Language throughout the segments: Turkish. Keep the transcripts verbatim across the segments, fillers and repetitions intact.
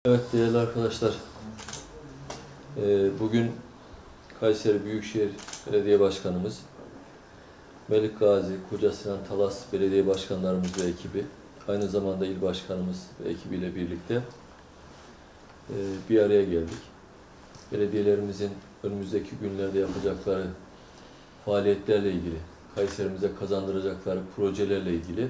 Evet değerli arkadaşlar, bugün Kayseri Büyükşehir Belediye Başkanımız, Melik Gazi, Kocasinan Talas Belediye Başkanlarımız ve ekibi, aynı zamanda il başkanımız ve ekibiyle birlikte bir araya geldik. Belediyelerimizin önümüzdeki günlerde yapacakları faaliyetlerle ilgili, Kayserimize kazandıracakları projelerle ilgili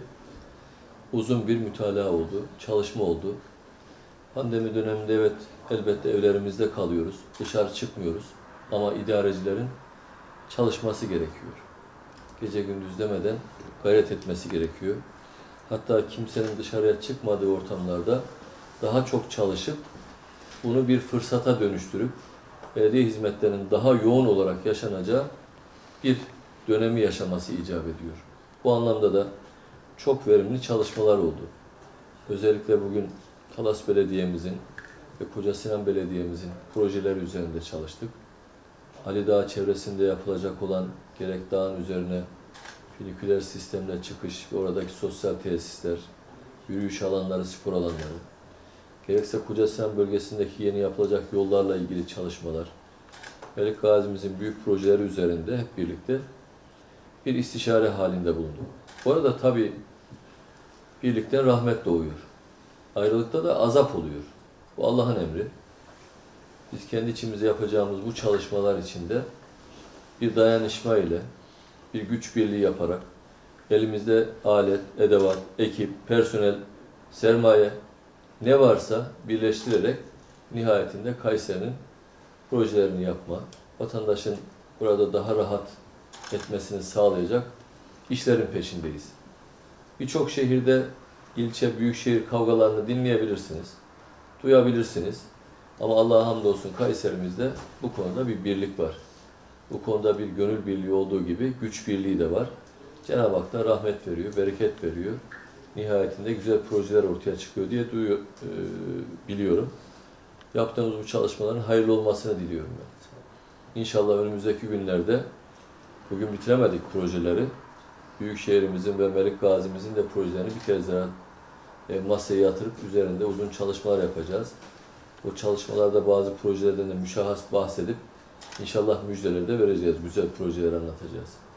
uzun bir mütalaa oldu, çalışma oldu. Pandemi döneminde evet, elbette evlerimizde kalıyoruz, dışarı çıkmıyoruz ama idarecilerin çalışması gerekiyor. Gece gündüz demeden gayret etmesi gerekiyor. Hatta kimsenin dışarıya çıkmadığı ortamlarda daha çok çalışıp bunu bir fırsata dönüştürüp belediye hizmetlerinin daha yoğun olarak yaşanacağı bir dönemi yaşaması icap ediyor. Bu anlamda da çok verimli çalışmalar oldu. Özellikle bugün Talas Belediye'mizin ve Kocasinan Belediye'mizin projeleri üzerinde çalıştık. Ali Dağı çevresinde yapılacak olan gerek dağın üzerine filiküler sistemle çıkış ve oradaki sosyal tesisler, yürüyüş alanları, spor alanları, gerekse Kocasinan bölgesindeki yeni yapılacak yollarla ilgili çalışmalar, Melik Gazi'mizin büyük projeleri üzerinde hep birlikte bir istişare halinde bulunduk. Bu arada tabii birlikten rahmet doğuyor. Ayrılıkta da azap oluyor. Bu Allah'ın emri. Biz kendi içimizde yapacağımız bu çalışmalar içinde bir dayanışma ile, bir güç birliği yaparak, elimizde alet, edevat, ekip, personel, sermaye ne varsa birleştirerek nihayetinde Kayseri'nin projelerini yapma, vatandaşın burada daha rahat etmesini sağlayacak işlerin peşindeyiz. Birçok şehirde ilçe, büyükşehir kavgalarını dinleyebilirsiniz, duyabilirsiniz. Ama Allah'a hamdolsun Kayserimizde bu konuda bir birlik var. Bu konuda bir gönül birliği olduğu gibi güç birliği de var. Cenab-ı Hak da rahmet veriyor, bereket veriyor. Nihayetinde güzel projeler ortaya çıkıyor diye duyuyor, e, biliyorum. Yaptığımız bu çalışmaların hayırlı olmasını diliyorum ben. İnşallah önümüzdeki günlerde, bugün bitiremedik projeleri, Büyükşehirimizin ve Melik Gazi'mizin de projelerini bir kez daha e, masaya yatırıp üzerinde uzun çalışmalar yapacağız. O çalışmalarda bazı projelerden de müşahhas bahsedip inşallah müjdeleri de vereceğiz, güzel projeler anlatacağız.